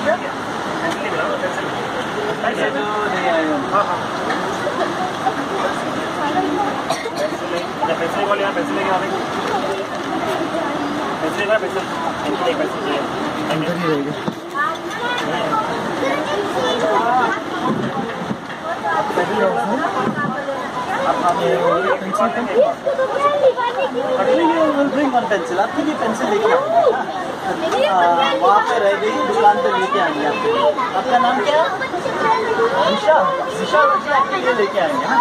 Pencil आपके लिए pencil लेके वहाँ पे रह गई दुकान पे लेके आएंगे आपके लिए। आपका नाम क्या है? निशा। निशा बच्चे आपके लिए लेके आएंगे ना।